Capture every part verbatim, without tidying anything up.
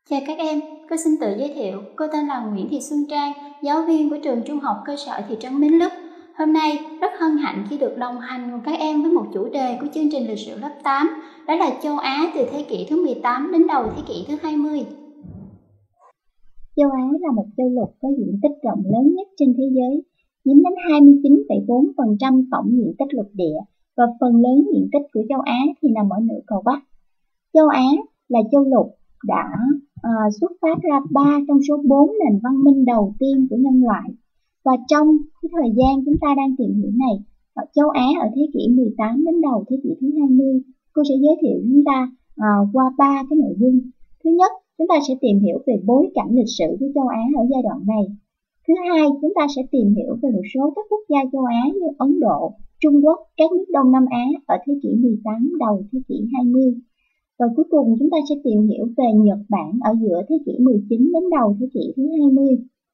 Chào các em, cô xin tự giới thiệu. Cô tên là Nguyễn Thị Xuân Trang, giáo viên của trường trung học cơ sở thị trấn Bến Lức. Hôm nay rất hân hạnh khi được đồng hành cùng các em với một chủ đề của chương trình lịch sử lớp tám, đó là châu Á từ thế kỷ thứ mười tám đến đầu thế kỷ thứ hai mươi. Châu Á là một châu lục có diện tích rộng lớn nhất trên thế giới, chiếm đến hai mươi chín phẩy bốn phần trăm tổng diện tích lục địa, và phần lớn diện tích của châu Á thì nằm ở nửa cầu Bắc. Châu Á là châu lục đã à, xuất phát ra ba trong số bốn nền văn minh đầu tiên của nhân loại. Và trong cái thời gian chúng ta đang tìm hiểu này, ở châu Á ở thế kỷ mười tám đến đầu thế kỷ thứ hai mươi, cô sẽ giới thiệu chúng ta à, qua ba cái nội dung. Thứ nhất, chúng ta sẽ tìm hiểu về bối cảnh lịch sử của châu Á ở giai đoạn này. Thứ hai, chúng ta sẽ tìm hiểu về một số các quốc gia châu Á như Ấn Độ, Trung Quốc, các nước Đông Nam Á ở thế kỷ mười tám đầu thế kỷ hai mươi. Và cuối cùng chúng ta sẽ tìm hiểu về Nhật Bản ở giữa thế kỷ mười chín đến đầu thế kỷ thứ hai mươi.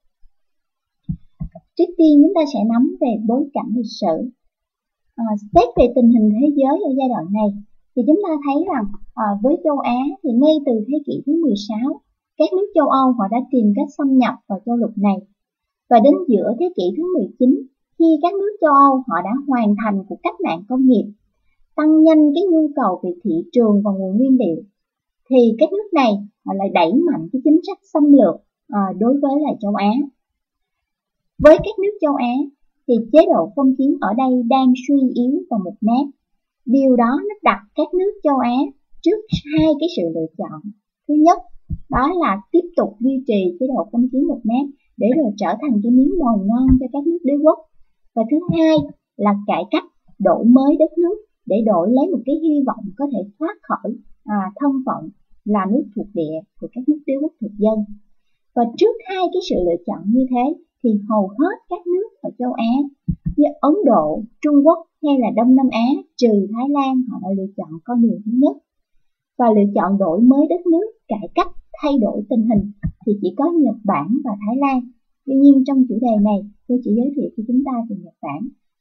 Trước tiên chúng ta sẽ nắm về bối cảnh lịch sử. À, xét về tình hình thế giới ở giai đoạn này, thì chúng ta thấy rằng à, với châu Á thì ngay từ thế kỷ thứ mười sáu, các nước châu Âu họ đã tìm cách xâm nhập vào châu lục này. Và đến giữa thế kỷ thứ mười chín, khi các nước châu Âu họ đã hoàn thành cuộc cách mạng công nghiệp, tăng nhanh cái nhu cầu về thị trường và nguồn nguyên liệu, thì các nước này họ lại đẩy mạnh cái chính sách xâm lược à, đối với là châu Á. Với các nước châu Á thì chế độ phong kiến ở đây đang suy yếu vào một nét. Điều đó nó đặt các nước châu Á trước hai cái sự lựa chọn. Thứ nhất, đó là tiếp tục duy trì chế độ phong kiến một nét để rồi trở thành cái miếng mồi ngon cho các nước đế quốc. Và thứ hai là cải cách, đổi mới đất nước để đổi lấy một cái hy vọng có thể thoát khỏi à, thân phận là nước thuộc địa của các nước đế quốc thực dân. Và trước hai cái sự lựa chọn như thế thì hầu hết các nước ở châu Á như Ấn Độ, Trung Quốc hay là Đông Nam Á trừ Thái Lan họ đã lựa chọn con đường thứ nhất. Và lựa chọn đổi mới đất nước, cải cách, thay đổi tình hình thì chỉ có Nhật Bản và Thái Lan. Tuy nhiên trong chủ đề này tôi chỉ giới thiệu cho chúng ta về Nhật Bản.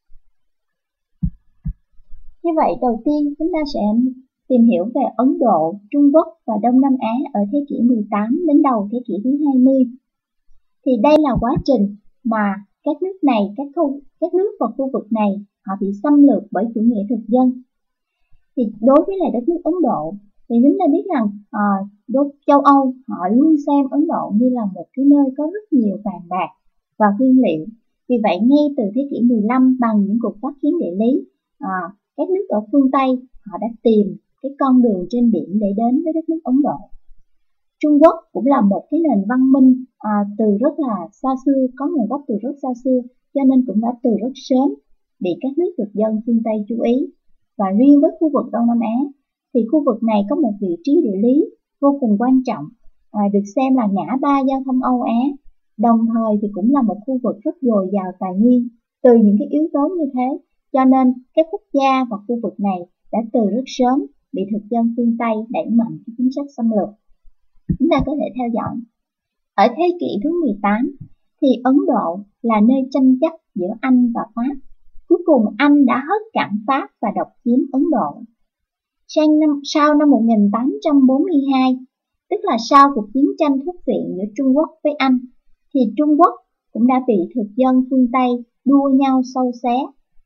Như vậy đầu tiên chúng ta sẽ tìm hiểu về Ấn Độ, Trung Quốc và Đông Nam Á ở thế kỷ mười tám đến đầu thế kỷ thứ hai mươi. Thì đây là quá trình mà các nước này, các, khu, các nước và khu vực này họ bị xâm lược bởi chủ nghĩa thực dân. Thì đối với lại đất nước Ấn Độ thì chúng ta biết rằng à, đối, châu Âu họ luôn xem Ấn Độ như là một cái nơi có rất nhiều vàng bạc và nguyên liệu. Vì vậy ngay từ thế kỷ mười lăm bằng những cuộc phát kiến địa lý, à, các nước ở phương Tây họ đã tìm cái con đường trên biển để đến với đất nước Ấn Độ. Trung Quốc cũng là một cái nền văn minh à, từ rất là xa xưa, có nguồn gốc từ rất xa xưa, cho nên cũng đã từ rất sớm bị các nước thực dân phương Tây chú ý. Và riêng với khu vực Đông Nam Á thì khu vực này có một vị trí địa lý vô cùng quan trọng, à, được xem là ngã ba giao thông Âu Á, đồng thời thì cũng là một khu vực rất dồi dào tài nguyên. Từ những cái yếu tố như thế cho nên các quốc gia và khu vực này đã từ rất sớm bị thực dân phương Tây đẩy mạnh cái chính sách xâm lược. Chúng ta có thể theo dõi. Ở thế kỷ thứ mười tám thì Ấn Độ là nơi tranh chấp giữa Anh và Pháp. Cuối cùng Anh đã hất cẳng Pháp và độc chiếm Ấn Độ. Sang năm, sau năm một nghìn tám trăm bốn mươi hai, tức là sau cuộc chiến tranh thuốc viện giữa Trung Quốc với Anh, thì Trung Quốc cũng đã bị thực dân phương Tây đua nhau sâu xé.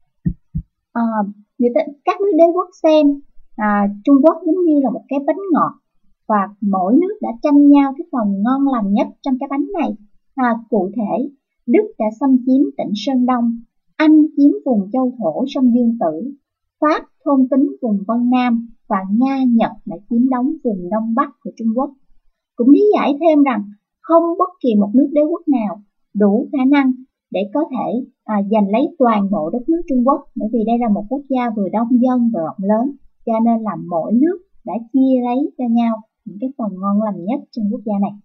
À, người ta, các nước đế quốc xem à, Trung Quốc giống như là một cái bánh ngọt, và mỗi nước đã tranh nhau cái phần ngon lành nhất trong cái bánh này. À, cụ thể, Đức đã xâm chiếm tỉnh Sơn Đông, Anh chiếm vùng châu thổ sông Dương Tử, Pháp thôn tính vùng Vân Nam và Nga, Nhật đã chiếm đóng vùng Đông Bắc của Trung Quốc. Cũng lý giải thêm rằng không bất kỳ một nước đế quốc nào đủ khả năng để có thể à, giành lấy toàn bộ đất nước Trung Quốc, bởi vì đây là một quốc gia vừa đông dân vừa rộng lớn, cho nên là mỗi nước đã chia lấy cho nhau những cái phần ngon lành nhất trên quốc gia này.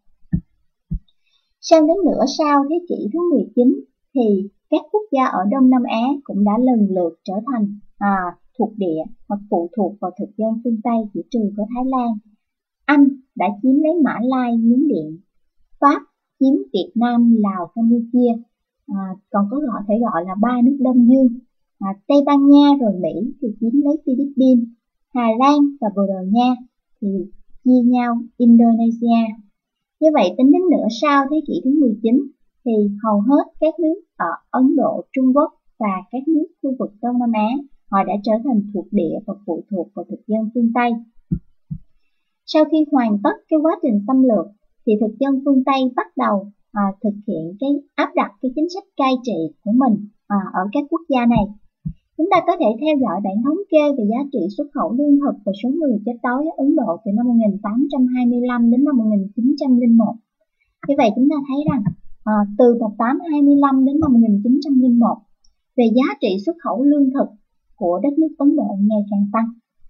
Sang đến nửa sau thế kỷ thứ mười chín thì các quốc gia ở Đông Nam Á cũng đã lần lượt trở thành à, thuộc địa hoặc phụ thuộc vào thực dân phương Tây, chỉ trừ có Thái Lan. Anh đã chiếm lấy Mã Lai, Miến Điện, Pháp chiếm Việt Nam, Lào, Campuchia, à, còn có gọi thể gọi là ba nước Đông Dương. À, Tây Ban Nha rồi Mỹ thì chiếm lấy Philippines, Hà Lan và Bồ Đào Nha thì chia nhau Indonesia. Như vậy tính đến nửa sau thế kỷ thứ mười chín thì hầu hết các nước ở Ấn Độ, Trung Quốc và các nước khu vực Đông Nam Á họ đã trở thành thuộc địa và phụ thuộc vào thực dân phương Tây. Sau khi hoàn tất cái quá trình xâm lược thì thực dân phương Tây bắt đầu à, thực hiện cái áp đặt cái chính sách cai trị của mình à, ở các quốc gia này. Chúng ta có thể theo dõi bản thống kê về giá trị xuất khẩu lương thực và số người chết đói ở Ấn Độ từ năm một nghìn tám trăm hai mươi lăm đến năm một nghìn chín trăm lẻ một. Như vậy chúng ta thấy rằng à, từ một nghìn tám trăm hai mươi lăm đến năm một nghìn chín trăm lẻ một, về giá trị xuất khẩu lương thực của đất nước Ấn Độ ngày càng tăng.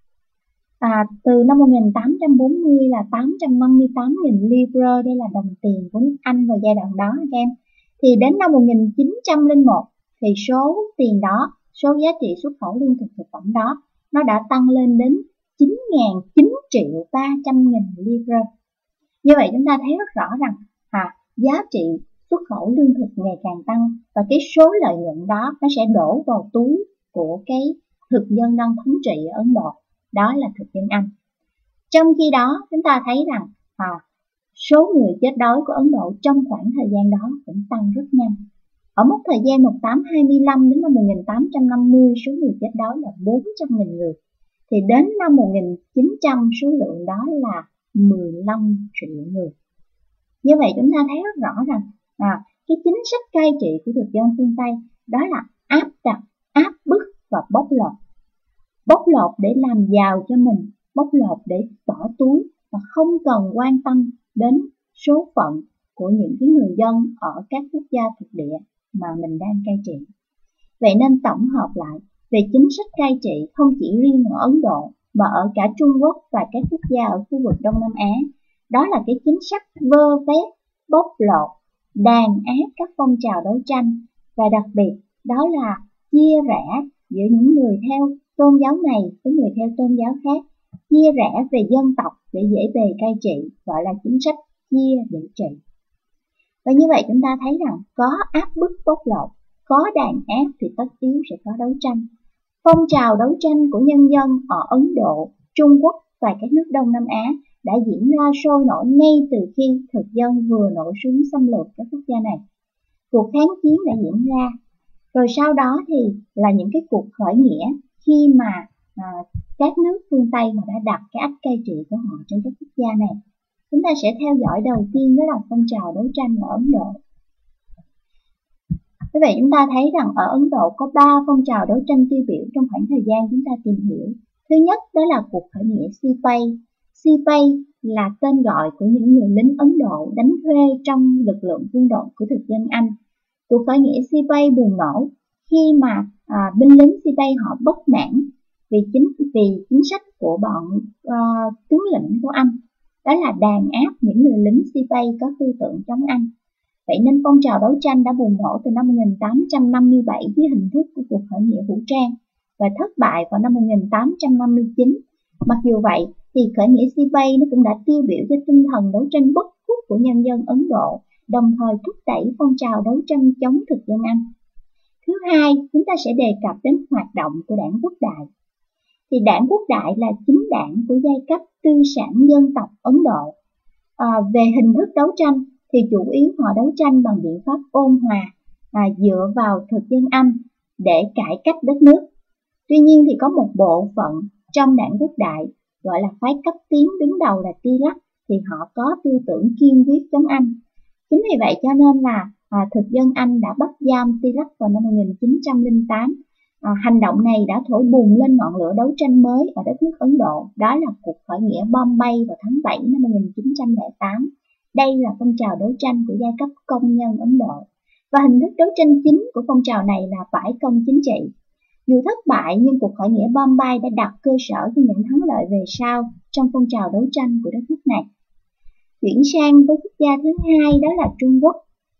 À, từ năm một nghìn tám trăm bốn mươi là tám trăm năm mươi tám nghìn livre, đây là đồng tiền của nước Anh vào giai đoạn đó các em. Thì đến năm một nghìn chín trăm lẻ một thì số tiền đó, số giá trị xuất khẩu lương thực thực phẩm đó nó đã tăng lên đến chín triệu ba trăm nghìn livre. Như vậy chúng ta thấy rất rõ rằng à, giá trị xuất khẩu lương thực ngày càng tăng và cái số lợi nhuận đó nó sẽ đổ vào túi của cái thực dân đang thống trị ở Ấn Độ, đó là thực dân Anh. Trong khi đó chúng ta thấy rằng à, số người chết đói của Ấn Độ trong khoảng thời gian đó cũng tăng rất nhanh. Ở mốc thời gian một nghìn tám trăm hai mươi lăm đến năm một nghìn tám trăm năm mươi, số người chết đói là bốn trăm nghìn người. Thì đến năm một nghìn chín trăm số lượng đó là mười lăm triệu người. Như vậy chúng ta thấy rất rõ rằng à, cái chính sách cai trị của thực dân phương Tây đó là áp đặt, áp bức và bóc lột. Bóc lột để làm giàu cho mình, bóc lột để bỏ túi và không cần quan tâm đến số phận của những cái người dân ở các quốc gia thuộc địa mà mình đang cai trị. Vậy nên tổng hợp lại, về chính sách cai trị không chỉ riêng ở Ấn Độ mà ở cả Trung Quốc và các quốc gia ở khu vực Đông Nam Á, đó là cái chính sách vơ vét, bóc lột, đàn áp các phong trào đấu tranh, và đặc biệt đó là chia rẽ giữa những người theo tôn giáo này với người theo tôn giáo khác, chia rẽ về dân tộc để dễ bề cai trị, gọi là chính sách chia để trị. Và như vậy chúng ta thấy rằng có áp bức bóc lột, có đàn áp thì tất yếu sẽ có đấu tranh. Phong trào đấu tranh của nhân dân ở Ấn Độ, Trung Quốc và các nước Đông Nam Á đã diễn ra sôi nổi ngay từ khi thực dân vừa nổ súng xâm lược các quốc gia này. Cuộc kháng chiến đã diễn ra, rồi sau đó thì là những cái cuộc khởi nghĩa khi mà à, các nước phương Tây họ đã đặt cái ách cai trị của họ trên các quốc gia này. Chúng ta sẽ theo dõi đầu tiên đó là phong trào đấu tranh ở Ấn Độ. Như vậy chúng ta thấy rằng ở Ấn Độ có ba phong trào đấu tranh tiêu biểu trong khoảng thời gian chúng ta tìm hiểu. Thứ nhất đó là cuộc khởi nghĩa Sipay. Sipay là tên gọi của những người lính Ấn Độ đánh thuê trong lực lượng quân đội của thực dân Anh. Cuộc khởi nghĩa Sipay bùng nổ khi mà à, binh lính Sipay họ bất mãn vì chính vì chính sách của bọn uh, tướng lĩnh của Anh, đó là đàn áp những người lính Sipay có tư tưởng chống Anh. Vậy nên phong trào đấu tranh đã bùng nổ từ năm một nghìn tám trăm năm mươi bảy dưới hình thức của cuộc khởi nghĩa vũ trang và thất bại vào năm một nghìn tám trăm năm mươi chín. Mặc dù vậy thì khởi nghĩa Sipay nó cũng đã tiêu biểu cho tinh thần đấu tranh bất khuất của nhân dân Ấn Độ, đồng thời thúc đẩy phong trào đấu tranh chống thực dân Anh. Thứ hai, chúng ta sẽ đề cập đến hoạt động của Đảng Quốc Đại. Thì Đảng Quốc Đại là chính đảng của giai cấp tư sản dân tộc Ấn Độ. À, về hình thức đấu tranh thì chủ yếu họ đấu tranh bằng biện pháp ôn hòa, à, dựa vào thực dân Anh để cải cách đất nước. Tuy nhiên thì có một bộ phận trong Đảng Quốc Đại gọi là phái cấp tiến, đứng đầu là Tilak, thì họ có tư tưởng kiên quyết chống Anh. Chính vì vậy cho nên là à, thực dân Anh đã bắt giam Tilak vào năm một nghìn chín trăm lẻ tám. À, hành động này đã thổi bùng lên ngọn lửa đấu tranh mới ở đất nước Ấn Độ, đó là cuộc khởi nghĩa Bombay vào tháng bảy năm một nghìn chín trăm lẻ tám. Đây là phong trào đấu tranh của giai cấp công nhân Ấn Độ, và hình thức đấu tranh chính của phong trào này là bãi công chính trị. Dù thất bại nhưng cuộc khởi nghĩa Bombay đã đặt cơ sở cho những thắng lợi về sau trong phong trào đấu tranh của đất nước này. Chuyển sang với quốc gia thứ hai đó là Trung Quốc.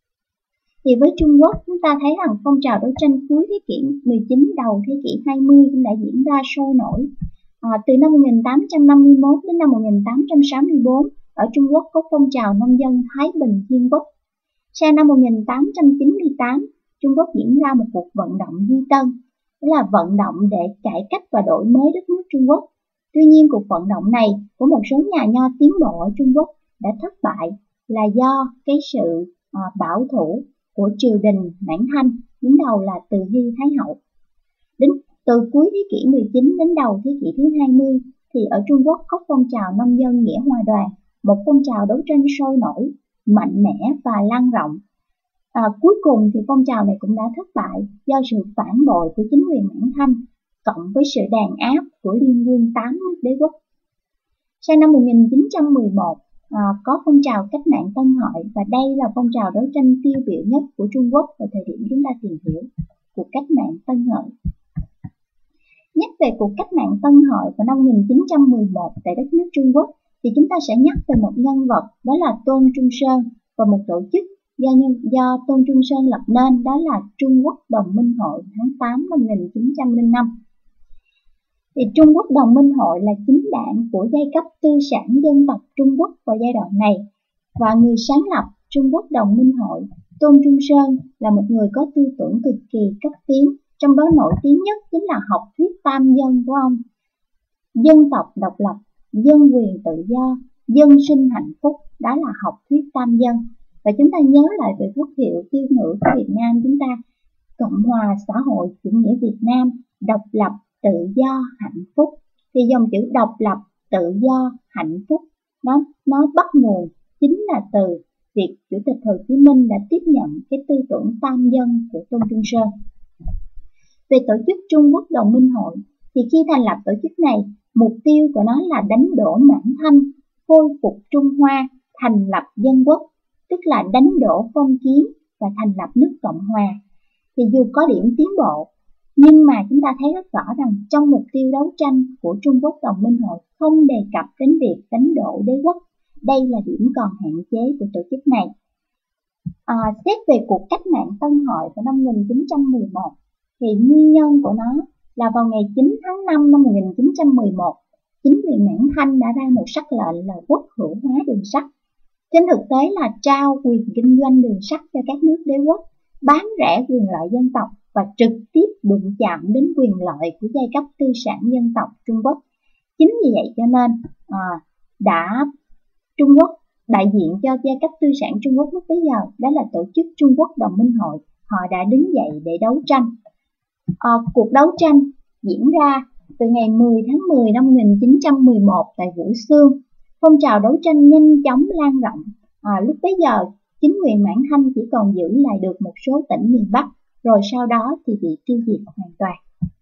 Thì với Trung Quốc chúng ta thấy rằng phong trào đấu tranh cuối thế kỷ mười chín, đầu thế kỷ hai mươi cũng đã diễn ra sôi nổi. À, từ năm một nghìn tám trăm năm mươi mốt đến năm một nghìn tám trăm sáu mươi tư, ở Trung Quốc có phong trào nông dân Thái Bình Thiên Quốc. Sang năm một nghìn tám trăm chín mươi tám, Trung Quốc diễn ra một cuộc vận động Duy Tân, đó là vận động để cải cách và đổi mới đất nước Trung Quốc. Tuy nhiên cuộc vận động này của một số nhà nho tiến bộ ở Trung Quốc đã thất bại là do cái sự à, bảo thủ của triều đình Mãn Thanh, đứng đầu là Từ Hy Thái Hậu. Đến từ cuối thế kỷ mười chín đến đầu thế kỷ thứ hai mươi thì ở Trung Quốc có phong trào nông dân nghĩa hòa đoàn, một phong trào đấu tranh sôi nổi, mạnh mẽ và lan rộng. À, cuối cùng thì phong trào này cũng đã thất bại do sự phản bội của chính quyền Mãn Thanh cộng với sự đàn áp của liên quân tám nước đế quốc. Sau năm một nghìn chín trăm mười một, à, có phong trào cách mạng Tân Hội, và đây là phong trào đấu tranh tiêu biểu nhất của Trung Quốc vào thời điểm chúng ta tìm hiểu cuộc cách mạng Tân Hội. Nhắc về cuộc cách mạng Tân Hội vào năm một nghìn chín trăm mười một tại đất nước Trung Quốc thì chúng ta sẽ nhắc về một nhân vật, đó là Tôn Trung Sơn, và một tổ chức do, nhân, do Tôn Trung Sơn lập nên, đó là Trung Quốc Đồng Minh Hội tháng tám năm một nghìn chín trăm lẻ năm. Thì Trung Quốc Đồng Minh Hội là chính đảng của giai cấp tư sản dân tộc Trung Quốc vào giai đoạn này, và người sáng lập Trung Quốc Đồng Minh Hội, Tôn Trung Sơn, là một người có tư tưởng cực kỳ cấp tiến, trong đó nổi tiếng nhất chính là học thuyết tam dân của ông: dân tộc độc lập, dân quyền tự do, dân sinh hạnh phúc. Đó là học thuyết tam dân. Và chúng ta nhớ lại về quốc hiệu tiêu ngữ của Việt Nam chúng ta: Cộng hòa xã hội chủ nghĩa Việt Nam, độc lập, tự do, hạnh phúc. Thì dòng chữ độc lập, tự do, hạnh phúc nó, nó bắt nguồn chính là từ việc Chủ tịch Hồ Chí Minh đã tiếp nhận cái tư tưởng tam dân của Tôn Trung Sơn. Về tổ chức Trung Quốc Đồng Minh Hội thì khi thành lập tổ chức này, mục tiêu của nó là đánh đổ Mãn Thanh, khôi phục Trung Hoa, thành lập dân quốc, tức là đánh đổ phong kiến và thành lập nước Cộng Hòa. Thì dù có điểm tiến bộ, nhưng mà chúng ta thấy rất rõ rằng trong mục tiêu đấu tranh của Trung Quốc Đồng Minh Hội không đề cập đến việc đánh đổ đế quốc. Đây là điểm còn hạn chế của tổ chức này. À, xét về cuộc cách mạng Tân Hội vào năm một nghìn chín trăm mười một, thì nguyên nhân của nó là vào ngày chín tháng năm năm một nghìn chín trăm mười một, chính quyền Mãn Thanh đã ra một sắc lệnh là quốc hữu hóa đường sắt. Trên thực tế là trao quyền kinh doanh đường sắt cho các nước đế quốc, bán rẻ quyền lợi dân tộc và trực tiếp đụng chạm đến quyền lợi của giai cấp tư sản dân tộc Trung Quốc. Chính vì vậy cho nên à, đã Trung Quốc, đại diện cho giai cấp tư sản Trung Quốc lúc bấy giờ, đó là tổ chức Trung Quốc Đồng Minh Hội, họ đã đứng dậy để đấu tranh. À, cuộc đấu tranh diễn ra từ ngày mười tháng mười năm một nghìn chín trăm mười một tại Vũ Xương. Phong trào đấu tranh nhanh chóng lan rộng. À, lúc bấy giờ, chính quyền Mãn Thanh chỉ còn giữ lại được một số tỉnh miền Bắc, rồi sau đó thì bị tiêu diệt hoàn toàn.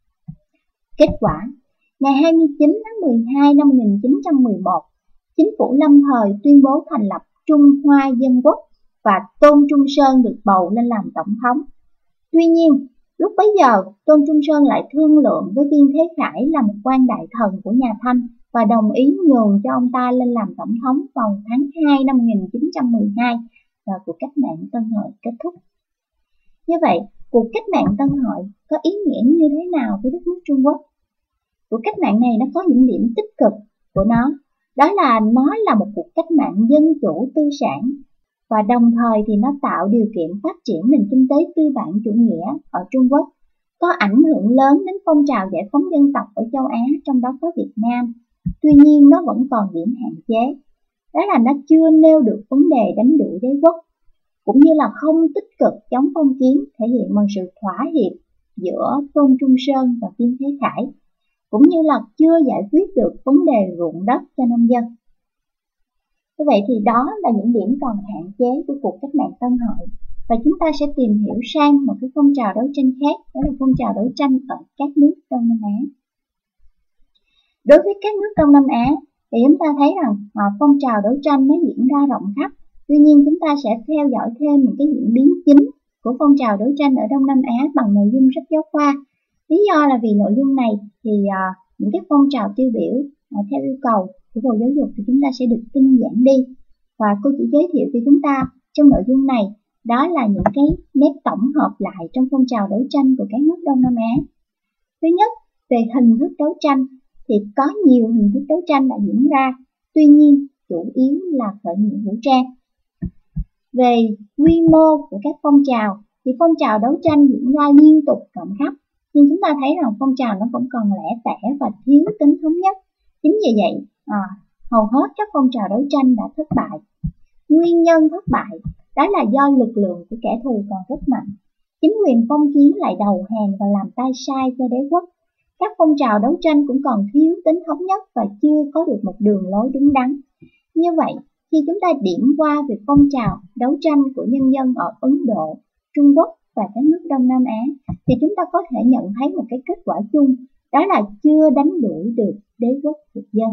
Kết quả, ngày hai mươi chín tháng mười hai năm một nghìn chín trăm mười một, chính phủ lâm thời tuyên bố thành lập Trung Hoa Dân Quốc và Tôn Trung Sơn được bầu lên làm tổng thống. Tuy nhiên, lúc bấy giờ, Tôn Trung Sơn lại thương lượng với Viên Thế Khải là một quan đại thần của nhà Thanh và đồng ý nhường cho ông ta lên làm tổng thống vào tháng hai năm một nghìn chín trăm mười hai, và cuộc cách mạng Tân Hội kết thúc. Như vậy, cuộc cách mạng Tân Hội có ý nghĩa như thế nào với đất nước Trung Quốc? Cuộc cách mạng này nó có những điểm tích cực của nó, đó là nó là một cuộc cách mạng dân chủ tư sản, và đồng thời thì nó tạo điều kiện phát triển nền kinh tế tư bản chủ nghĩa ở Trung Quốc, có ảnh hưởng lớn đến phong trào giải phóng dân tộc ở châu Á, trong đó có Việt Nam. Tuy nhiên nó vẫn còn điểm hạn chế, đó là nó chưa nêu được vấn đề đánh đuổi đế quốc, cũng như là không tích cực chống phong kiến, thể hiện bằng sự thỏa hiệp giữa Tôn Trung Sơn và Viên Thế Khải, cũng như là chưa giải quyết được vấn đề ruộng đất cho nông dân. Như vậy thì đó là những điểm còn hạn chế của cuộc cách mạng Tân Hội, và chúng ta sẽ tìm hiểu sang một cái phong trào đấu tranh khác, đó là phong trào đấu tranh ở các nước Đông Nam Á. Đối với các nước Đông Nam Á thì chúng ta thấy rằng à, phong trào đấu tranh nó diễn ra rộng khắp. Tuy nhiên chúng ta sẽ theo dõi thêm những cái diễn biến chính của phong trào đấu tranh ở Đông Nam Á bằng nội dung sách giáo khoa. Lý do là vì nội dung này thì à, những cái phong trào tiêu biểu à, theo yêu cầu của Bộ Giáo dục thì chúng ta sẽ được tinh giản đi. Và cô chỉ giới thiệu cho chúng ta trong nội dung này đó là những cái nét tổng hợp lại trong phong trào đấu tranh của các nước Đông Nam Á. Thứ nhất, về hình thức đấu tranh thì có nhiều hình thức đấu tranh đã diễn ra, tuy nhiên chủ yếu là khởi nghĩa vũ trang. Về quy mô của các phong trào thì phong trào đấu tranh diễn ra liên tục rộng khắp, nhưng chúng ta thấy rằng phong trào nó vẫn còn lẻ tẻ và thiếu tính thống nhất. Chính vì vậy, à, hầu hết các phong trào đấu tranh đã thất bại. Nguyên nhân thất bại đó là do lực lượng của kẻ thù còn rất mạnh. Chính quyền phong kiến lại đầu hàng và làm tay sai cho đế quốc. Các phong trào đấu tranh cũng còn thiếu tính thống nhất và chưa có được một đường lối đúng đắn. Như vậy, khi chúng ta điểm qua về phong trào đấu tranh của nhân dân ở Ấn Độ, Trung Quốc và các nước Đông Nam Á, thì chúng ta có thể nhận thấy một cái kết quả chung, đó là chưa đánh đuổi được đế quốc thực dân.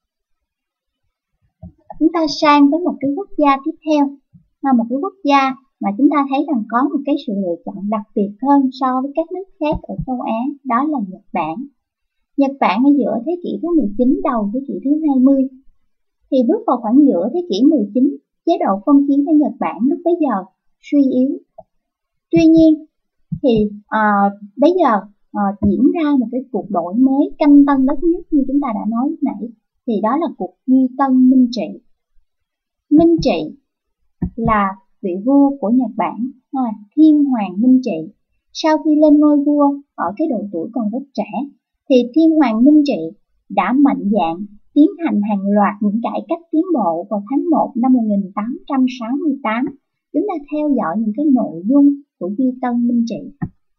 Chúng ta sang với một cái quốc gia tiếp theo, là một cái quốc gia mà chúng ta thấy rằng có một cái sự lựa chọn đặc biệt hơn so với các nước khác ở châu Á, đó là Nhật Bản. Nhật Bản ở giữa thế kỷ thứ mười chín, đầu thế kỷ thứ hai mươi. Thì bước vào khoảng giữa thế kỷ mười chín, chế độ phong kiến ở Nhật Bản lúc bấy giờ suy yếu. Tuy nhiên, thì uh, bây giờ uh, diễn ra một cái cuộc đổi mới canh tân đất nước như chúng ta đã nói lúc nãy, thì đó là cuộc duy tân Minh trị. Minh trị là vị vua của Nhật Bản, là Thiên Hoàng Minh trị. Sau khi lên ngôi vua ở cái độ tuổi còn rất trẻ, thì Thiên Hoàng Minh trị đã mạnh dạn tiến hành hàng loạt những cải cách tiến bộ vào tháng một năm một nghìn tám trăm sáu mươi tám. Chúng ta theo dõi những cái nội dung của duy tân Minh trị.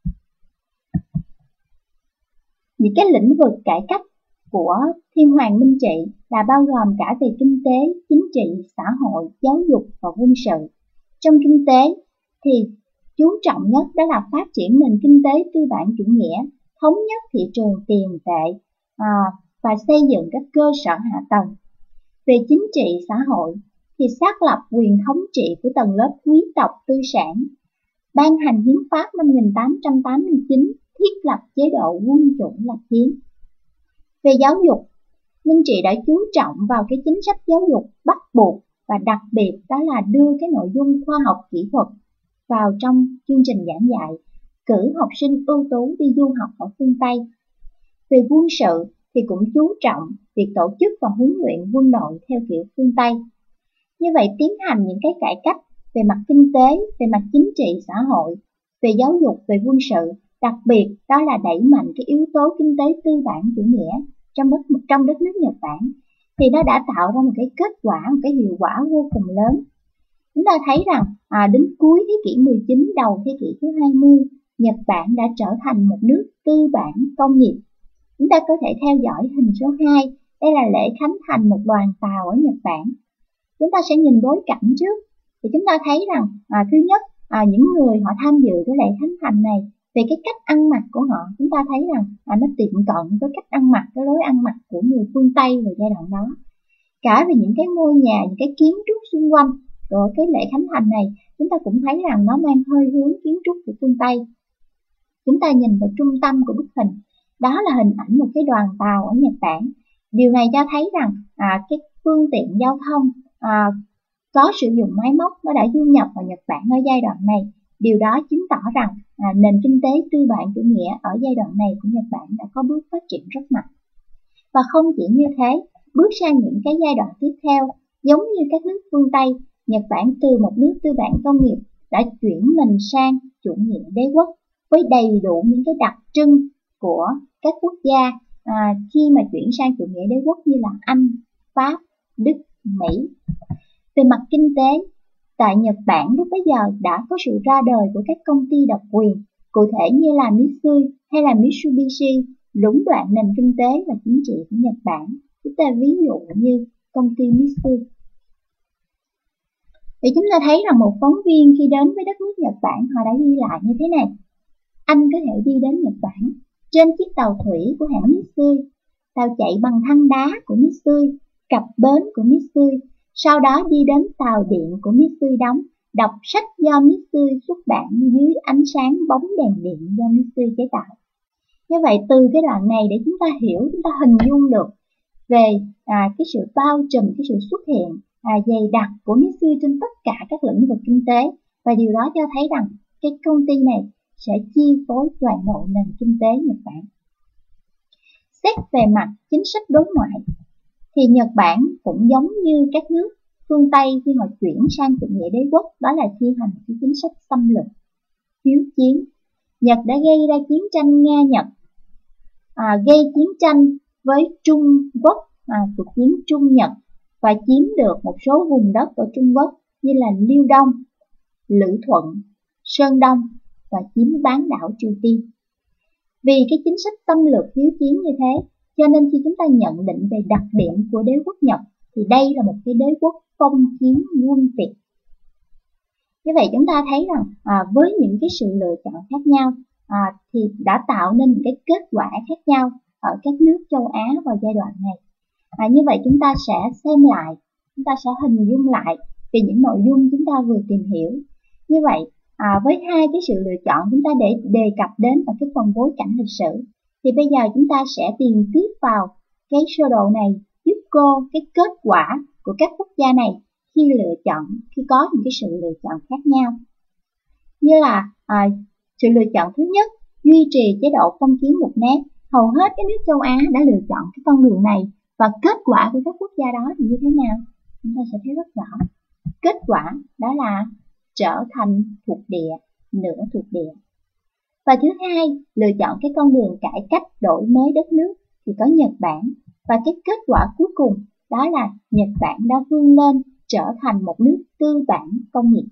Những cái lĩnh vực cải cách của Thiên Hoàng Minh trị là bao gồm cả về kinh tế, chính trị, xã hội, giáo dục và quân sự. Trong kinh tế thì chú trọng nhất đó là phát triển nền kinh tế tư bản chủ nghĩa, thống nhất thị trường tiền tệ à, và xây dựng các cơ sở hạ tầng. Về chính trị xã hội thì xác lập quyền thống trị của tầng lớp quý tộc tư sản, ban hành hiến pháp năm một nghìn tám trăm tám mươi chín, thiết lập chế độ quân chủ lập hiến. Về giáo dục, Minh trị đã chú trọng vào cái chính sách giáo dục bắt buộc và đặc biệt đó là đưa cái nội dung khoa học kỹ thuật vào trong chương trình giảng dạy, cử học sinh ưu tú đi du học ở phương Tây. Về quân sự thì cũng chú trọng việc tổ chức và huấn luyện quân đội theo kiểu phương Tây. Như vậy tiến hành những cái cải cách về mặt kinh tế, về mặt chính trị xã hội, về giáo dục, về quân sự, đặc biệt đó là đẩy mạnh cái yếu tố kinh tế tư bản chủ nghĩa trong đất, trong đất nước Nhật Bản, thì nó đã tạo ra một cái kết quả, một cái hiệu quả vô cùng lớn. Chúng ta thấy rằng à, đến cuối thế kỷ mười chín, đầu thế kỷ thứ hai mươi, Nhật Bản đã trở thành một nước tư bản công nghiệp. Chúng ta có thể theo dõi hình số hai, đây là lễ khánh thành một đoàn tàu ở Nhật Bản. Chúng ta sẽ nhìn bối cảnh trước, thì chúng ta thấy rằng à, thứ nhất, à, những người họ tham dự cái lễ khánh thành này, về cái cách ăn mặc của họ, chúng ta thấy rằng à, nó tiệm cận với cách ăn mặc, cái lối ăn mặc của người phương Tây vào giai đoạn đó. Cả về những cái ngôi nhà, những cái kiến trúc xung quanh của cái lễ khánh thành này, chúng ta cũng thấy rằng nó mang hơi hướng kiến trúc của phương Tây. Chúng ta nhìn vào trung tâm của bức hình, đó là hình ảnh một cái đoàn tàu ở Nhật Bản. Điều này cho thấy rằng à, cái phương tiện giao thông à, có sử dụng máy móc nó đã du nhập vào Nhật Bản ở giai đoạn này. Điều đó chứng tỏ rằng à, nền kinh tế tư bản chủ nghĩa ở giai đoạn này của Nhật Bản đã có bước phát triển rất mạnh. Và không chỉ như thế, bước sang những cái giai đoạn tiếp theo, giống như các nước phương Tây, Nhật Bản từ một nước tư bản công nghiệp đã chuyển mình sang chủ nghĩa đế quốc với đầy đủ những cái đặc trưng của các quốc gia à, khi mà chuyển sang chủ nghĩa đế quốc như là Anh, Pháp, Đức, Mỹ. Về mặt kinh tế, tại Nhật Bản lúc bấy giờ đã có sự ra đời của các công ty độc quyền, cụ thể như là Mitsui hay là Mitsubishi, lũng đoạn nền kinh tế và chính trị của Nhật Bản. Chúng ta ví dụ như công ty Mitsui. Thì chúng ta thấy rằng một phóng viên khi đến với đất nước Nhật Bản, họ đã ghi lại như thế này. Anh có thể đi đến Nhật Bản trên chiếc tàu thủy của hãng Mitsui, tàu chạy bằng than đá của Mitsui, cập bến của Mitsui, sau đó đi đến tàu điện của Mitsui đóng, đọc sách do Mitsui xuất bản dưới ánh sáng bóng đèn điện do Mitsui chế tạo. Như vậy từ cái đoạn này để chúng ta hiểu, chúng ta hình dung được về à, cái sự bao trùm, cái sự xuất hiện à, dày đặc của Mitsui trên tất cả các lĩnh vực kinh tế, và điều đó cho thấy rằng cái công ty này sẽ chi phối toàn bộ nền kinh tế Nhật Bản. Xét về mặt chính sách đối ngoại, thì Nhật Bản cũng giống như các nước phương Tây khi họ chuyển sang chủ nghĩa đế quốc, đó là thi hành cái chính sách xâm lược, hiếu chiến. Nhật đã gây ra chiến tranh Nga-Nhật, à, gây chiến tranh với Trung Quốc, à, cuộc chiến Trung-Nhật, và chiếm được một số vùng đất ở Trung Quốc, như là Liêu Đông, Lữ Thuận, Sơn Đông và chiếm bán đảo Triều Tiên. Vì cái chính sách xâm lược hiếu chiến như thế, cho nên khi chúng ta nhận định về đặc điểm của đế quốc Nhật thì đây là một cái đế quốc phong kiến quân Việt. Như vậy chúng ta thấy rằng à, với những cái sự lựa chọn khác nhau à, thì đã tạo nên những cái kết quả khác nhau ở các nước châu Á vào giai đoạn này. À, như vậy chúng ta sẽ xem lại, chúng ta sẽ hình dung lại về những nội dung chúng ta vừa tìm hiểu. Như vậy à, với hai cái sự lựa chọn chúng ta để đề cập đến ở cái phần bối cảnh lịch sử, thì bây giờ chúng ta sẽ tìm tiếp vào cái sơ đồ này giúp cô cái kết quả của các quốc gia này khi lựa chọn, khi có những cái sự lựa chọn khác nhau. Như là à, sự lựa chọn thứ nhất, duy trì chế độ phong kiến một nét. Hầu hết các nước châu Á đã lựa chọn cái con đường này, và kết quả của các quốc gia đó thì như thế nào? Chúng ta sẽ thấy rất rõ. Kết quả đó là trở thành thuộc địa, nửa thuộc địa. Và thứ hai, lựa chọn cái con đường cải cách đổi mới đất nước thì có Nhật Bản. Và cái kết quả cuối cùng đó là Nhật Bản đã vươn lên trở thành một nước tư bản công nghiệp.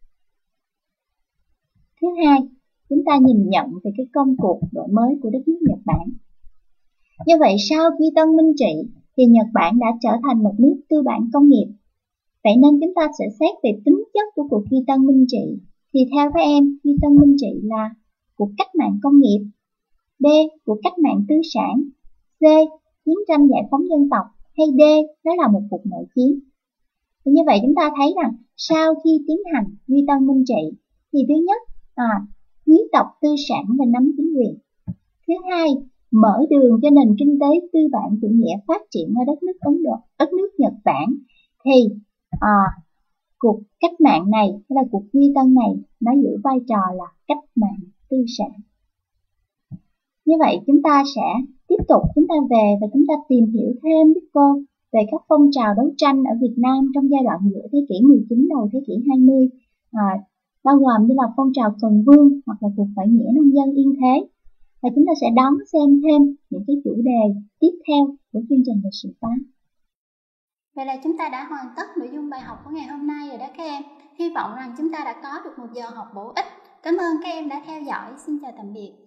Thứ hai, chúng ta nhìn nhận về cái công cuộc đổi mới của đất nước Nhật Bản. Như vậy sau khi Tân Minh trị thì Nhật Bản đã trở thành một nước tư bản công nghiệp. Vậy nên chúng ta sẽ xét về tính chất của cuộc thi Tân Minh trị. Thì theo các em, thi Tân Minh trị là cuộc cách mạng công nghiệp, B. cuộc cách mạng tư sản, C. chiến tranh giải phóng dân tộc, hay D. đó là một cuộc nội chiến. Thì như vậy chúng ta thấy rằng sau khi tiến hành duy Tân Minh trị thì thứ nhất, à, quý tộc tư sản và nắm chính quyền. Thứ hai, mở đường cho nền kinh tế tư bản chủ nghĩa phát triển ở đất nước Ấn Độ, đất nước Nhật Bản. Thì à, cuộc cách mạng này, hay là cuộc duy tân này, nó giữ vai trò là cách mạng tư sản. Như vậy chúng ta sẽ tiếp tục chúng ta về và chúng ta tìm hiểu thêm với cô về các phong trào đấu tranh ở Việt Nam trong giai đoạn giữa thế kỷ mười chín đầu thế kỷ hai mươi, à, bao gồm như là phong trào Cần Vương hoặc là cuộc khởi nghĩa nông dân Yên Thế. Và chúng ta sẽ đón xem thêm những cái chủ đề tiếp theo của chương trình lịch sử toán. Vậy là chúng ta đã hoàn tất nội dung bài học của ngày hôm nay rồi đó các em. Hy vọng rằng chúng ta đã có được một giờ học bổ ích. Cảm ơn các em đã theo dõi. Xin chào tạm biệt.